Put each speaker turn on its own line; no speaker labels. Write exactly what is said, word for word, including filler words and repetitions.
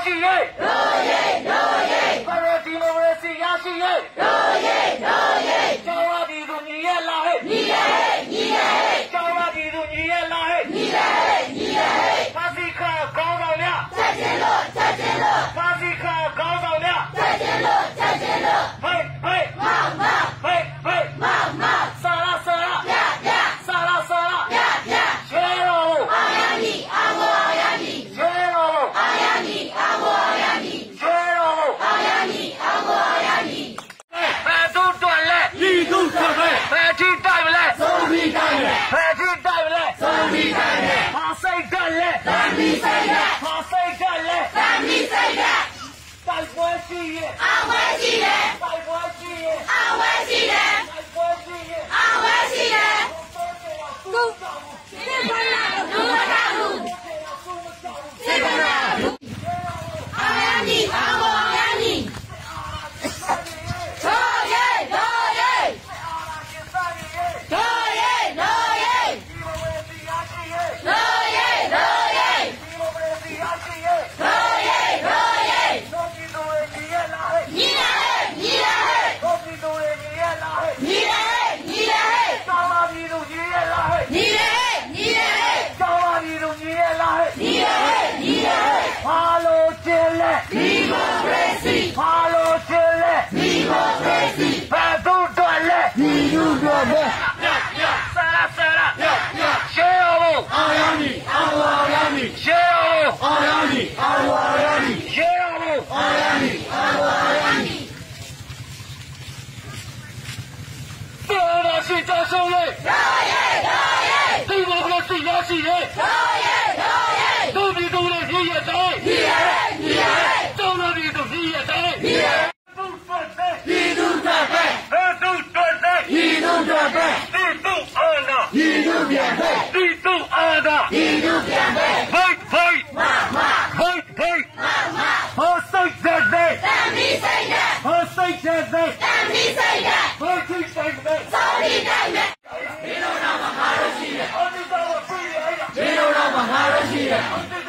ရှိရေးရိုးရေးရိုးရေးဖရဒီမိုကရေစီရရှိရေးရိုးရေးရိုးရေးကျောင်းသားပြည်သူညီရဲ့လာဟဲ့ညီရဲ့ဟဲ့ညီရဲ့ဟဲ့ကျောင်းသားပြည်သူညီရဲ့လာဟဲ့ညီရဲ့ဟဲ့ညီရဲ့ဟဲ့ပါစီခါကောင်းတော်များချက်ချင်းလို့ချက်ချင်းလို့ပါစီခါကောင်းတော်များချက်ချင်းလို့ချက်ချင်းလို့ဟေးဟေးမမဟေးဟေးမမဆရာဆရာပြပြဆရာဆရာပြပြရှေရောအာယာနီအာဝအာယာနီရှေရောအာယာနီအာဝအာယာနီရှေရောအာယာနီအာဝအာယာနီဘယ်သူတော်လဲဒီသူတော်ပဲဘယ်ထိတိုက်မလဲဆုံးပြီးတိုက်မယ်ဘယ်ထိတိုက်မလဲဆုံးပြီးတိုက်မယ်ဟာစိတ်ကလည်းတန်ပြီးစိတ်ကဟာစိတ်ကလည်းတန်ပြီးစိတ်ကတိုက်ပွဲရှိရဲ့အာဝဲရှိရဲ့တိုက်ပွဲရှိရဲ့အာဝဲရှိရဲ့တိုက်ပွဲရှိရဲ့အာဝဲရှိရဲ့သူစေပါလားလူမတော်ဘူးစေပါလားအာရန်ဒီအာဝရန်ဒီတော်ရဲ့တော်ရဲ့တော်ရဲ့တော်ရဲ့တော်ရဲ့တော်ရဲ့တော်ရဲ့တော်ရဲ့ညီလာဟဲ့ညီလာဟဲ့ညီလာဟဲ့ညီလာဟဲ့ကျောင်းသားပြည်သူညီရဲ့လာဟဲ့ညီလာဟဲ့ညီလာဟဲ့ကျောင်းသားပြည်သူညီရဲ့လာဟဲ့ညီလာဟဲ့ညီလာဟဲ့ဘာလို့ကျင်းလဲဒီမိုကရေစီဘာလို့ကျင်းလဲဒီမိုကရေစီဘယ်သူတော်လဲဒီလူတော်ပဲပြပြဆရာဆရာပြပြရှေးရောအာယာနီအာဝအာယာနီရှေးရောအာယာနီအာဝအာယာနီရှေးရောအာယာနီအာဝအာယာနီတော်ရရှိကြဆုံးရေးတော်ရဲ့တော်ရဲ့ဒီမိုကရေစီရရှိရေးတော်ရဲ့တော်ရဲ့သူပြည်သူတွေညီရဲ့တိုင်းညီရဲ့ညီရဲ့ကျောင်းသားပြည်သူညီရဲ့တိုင်းညီရဲ့သူတော်တဲ့ညီသူတော်တဲ့သူတော်တဲ့ညီသူတော်တဲ့သူသူအာနာညီသူပြန်တဲ့သူသူအာနာညီသူပြန်တဲ့ဟိတ်ဟိတ်မမဟိတ်ဟိတ်မမဟောစိတ်တဲ့တန်ပြီးစိတ်တဲ့ဟောစိတ်တဲ့တန်ပြီးစိတ်တဲ့ဟောစိတ်တဲ့စောရီတိုင်းနဲ့ဒီလိုတော့မှာငါတို့ရှိတယ်ဟောဒီတော့ပြည့်ရည်အဲ့ဒါဒီလိုတော့မှာငါတို့ရှိတယ်